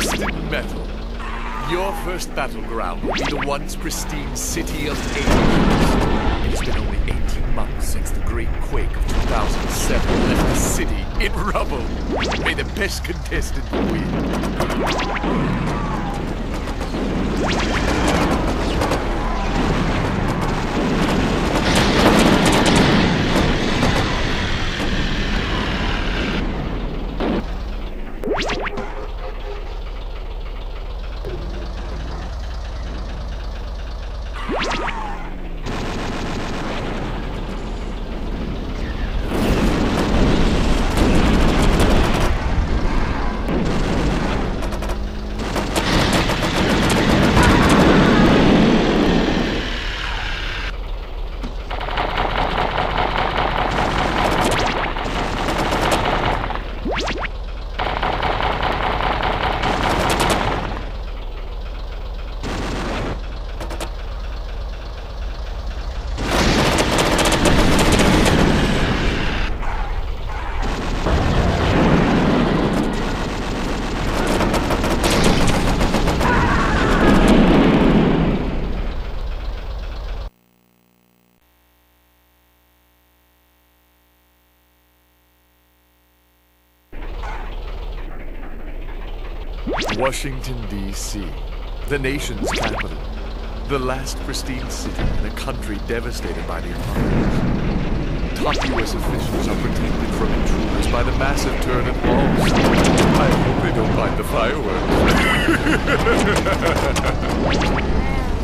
twisted metal. Your first battleground will be the once pristine city of Auger. It has been only 18 months since the great quake of 2007 left the city in rubble. May the best contestant win. Washington, D.C., the nation's capital, the last pristine city in a country devastated by the apocalypse. Top U.S. officials are protected from intruders by the massive turret walls. I hope they don't mind the fireworks.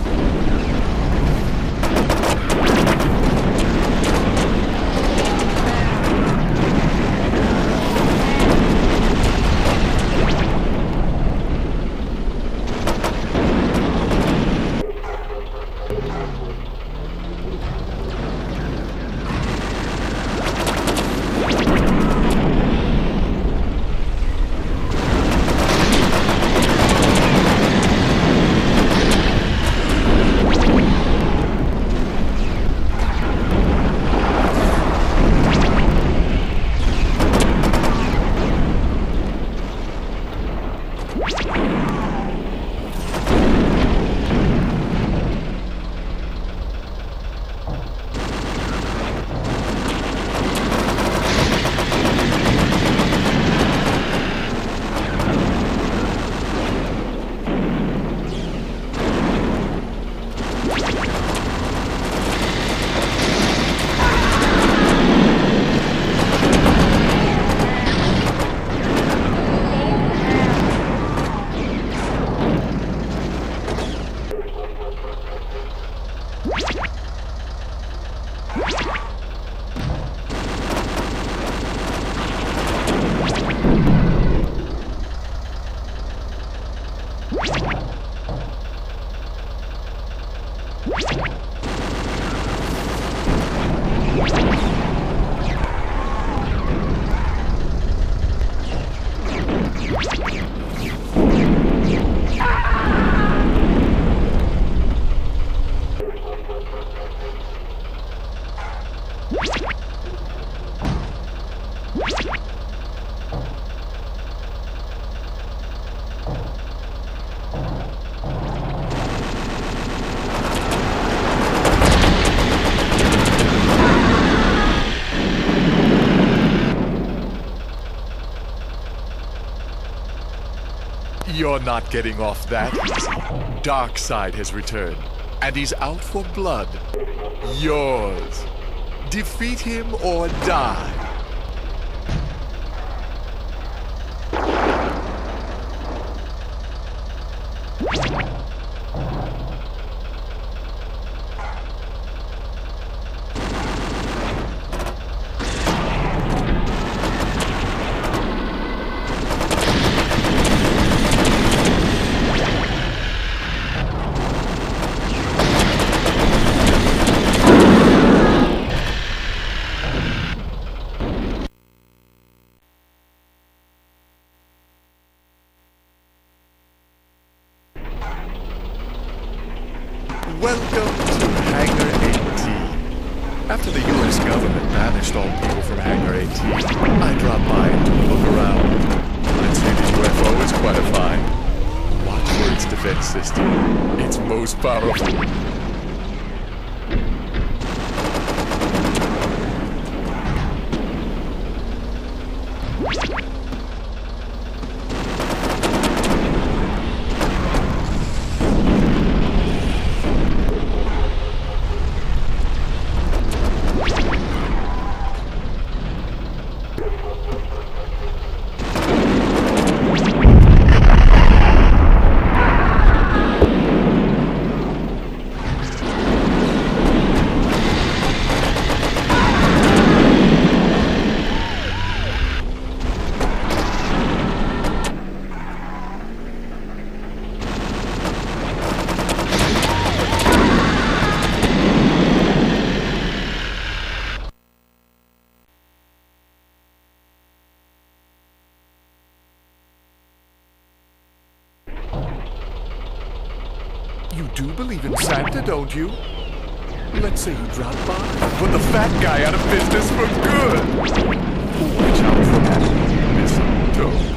You're not getting off that easy. Darkseid has returned, and he's out for blood. Yours. Defeat him or die. Welcome to Hangar 18. After the US government banished all people from Hangar 18, I dropped by to look around. I'd say the UFO is quite a find. navigation system. It's most powerful. You do believe in Santa, don't you? Let's say you drop by, put the fat guy out of business for good. Watch out for that mistletoe.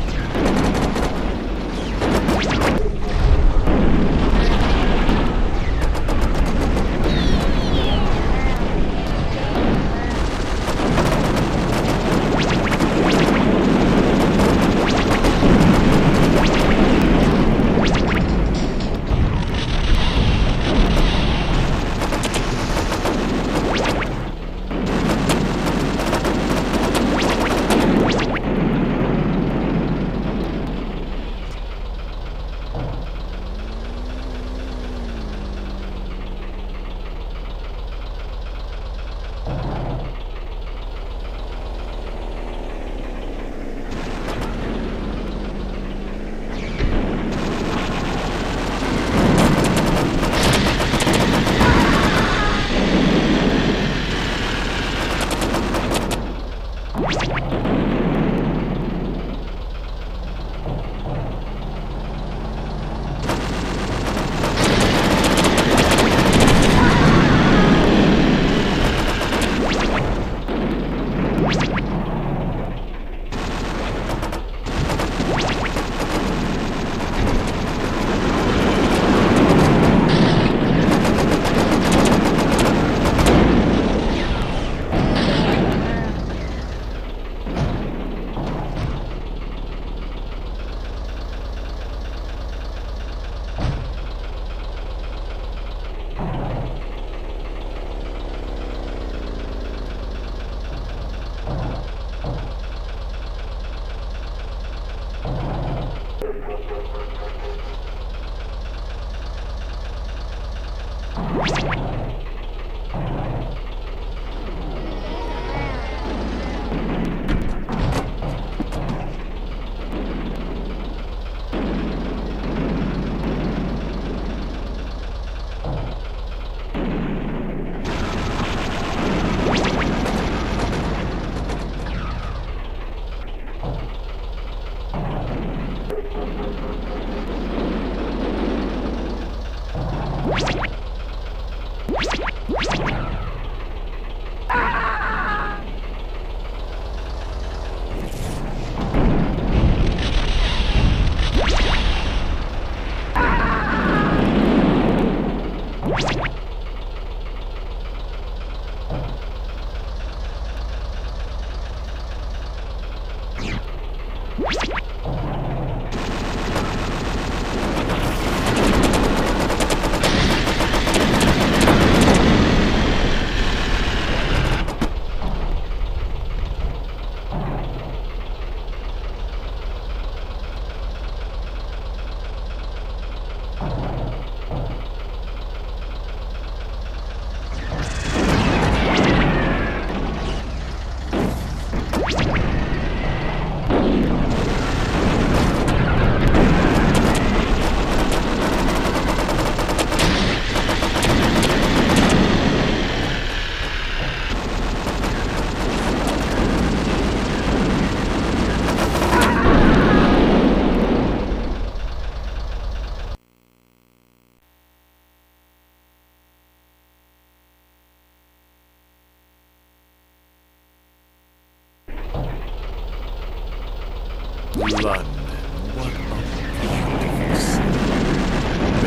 London, what a beautiful city.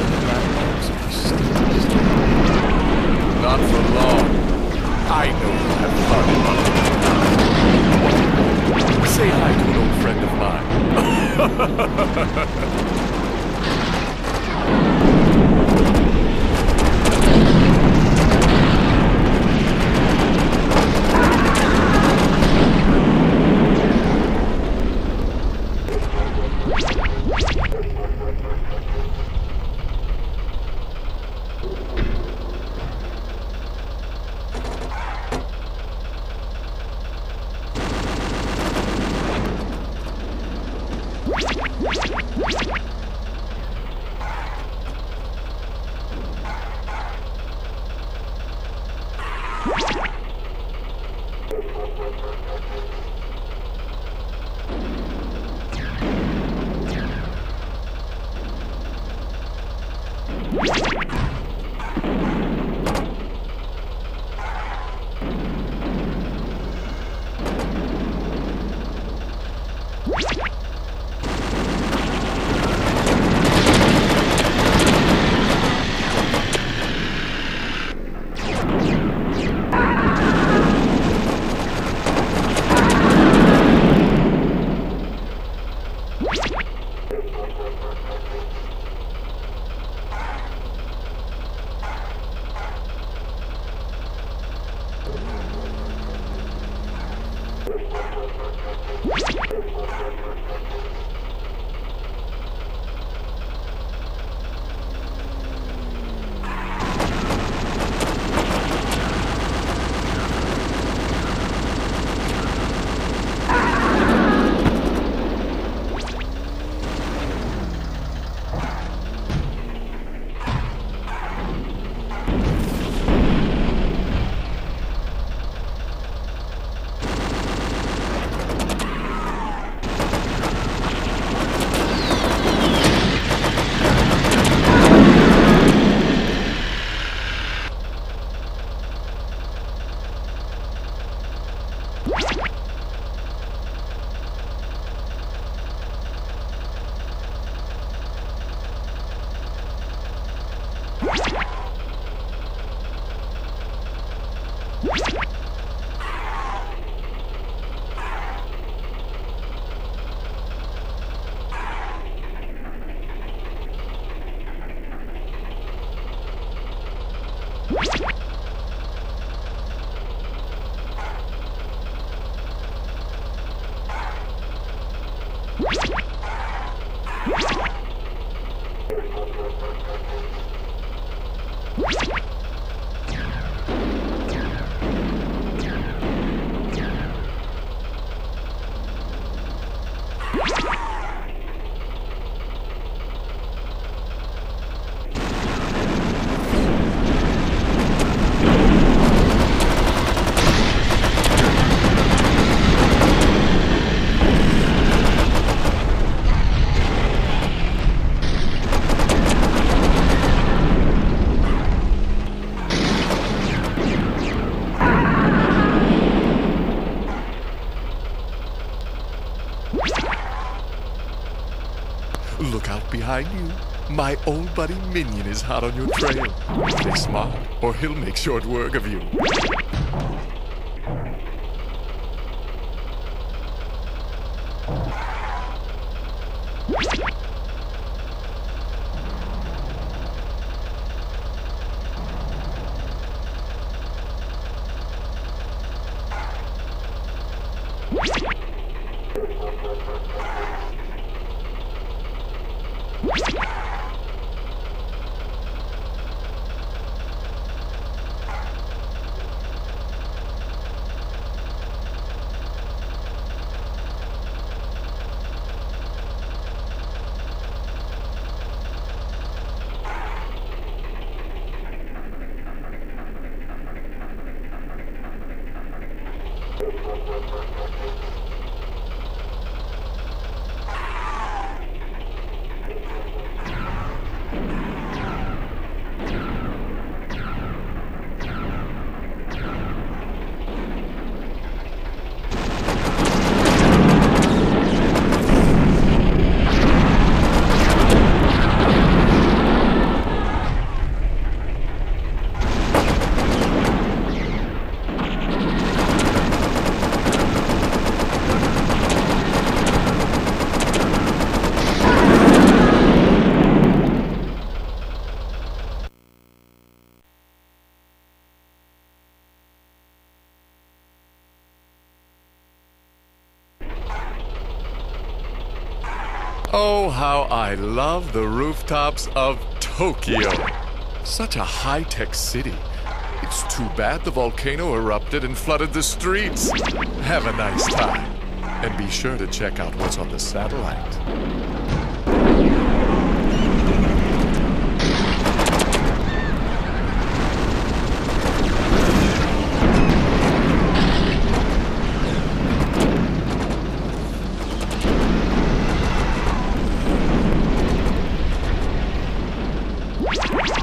Look out behind you. My old buddy Minion is hot on your trail. Stay smart, or he'll make short work of you. Oh, how I love the rooftops of Tokyo. Such a high-tech city. It's too bad the volcano erupted and flooded the streets. Have a nice time. And be sure to check out what's on the satellite. What?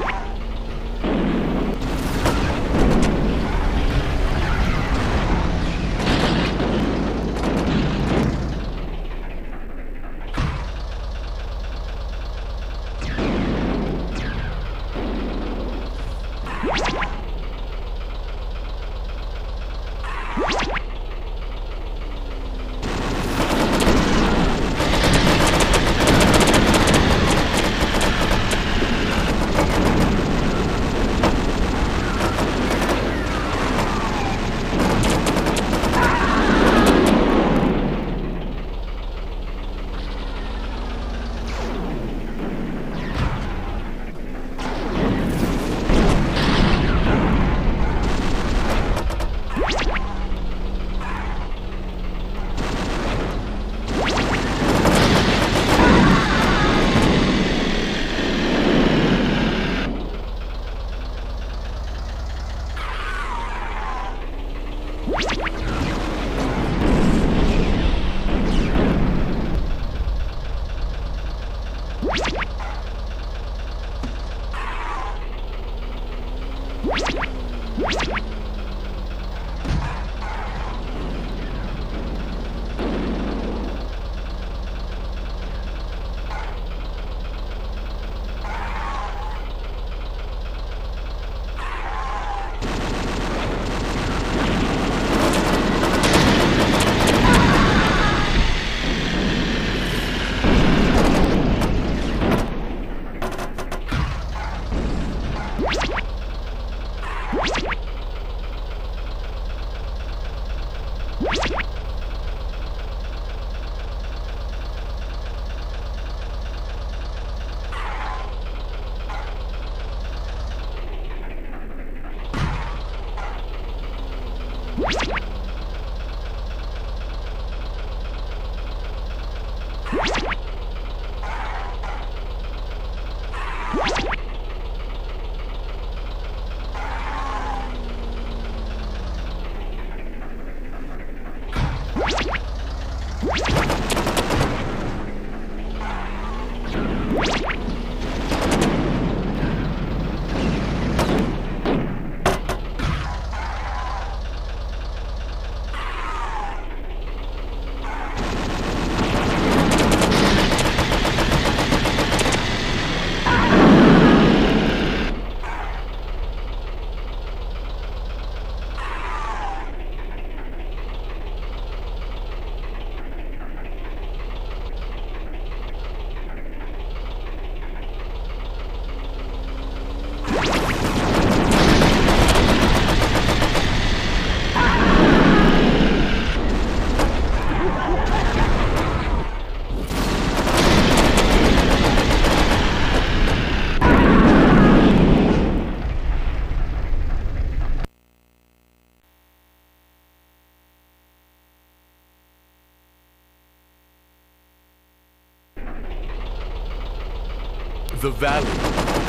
The valley of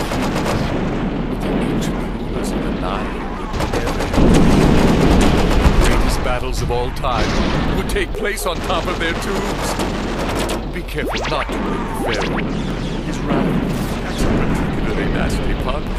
the ancient rulers of the Nile would never end. The greatest battles of all time would take place on top of their tombs. Be careful not to break the pharaoh. His wrath is a particularly nasty punch.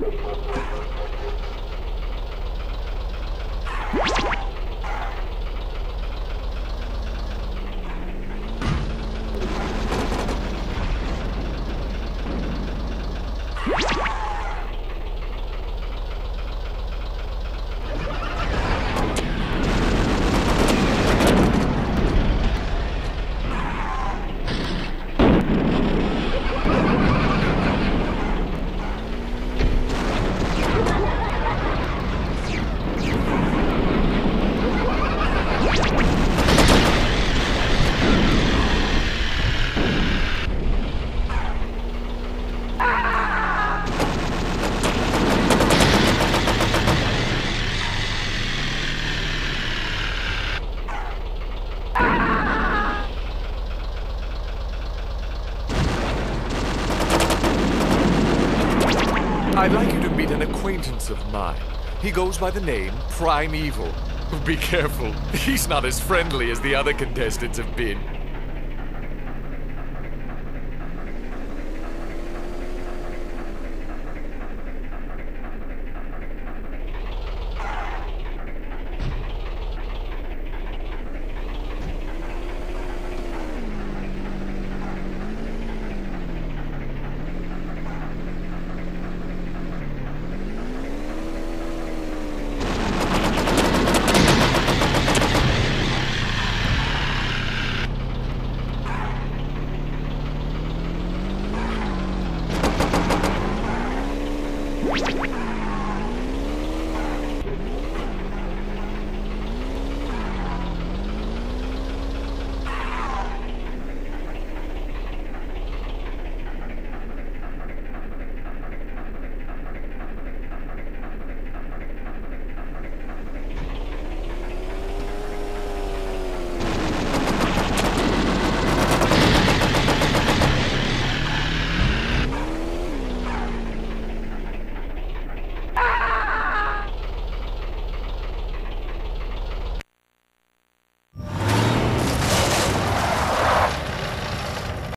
I'd like you to meet an acquaintance of mine. He goes by the name Primeval. Be careful. He's not as friendly as the other contestants have been.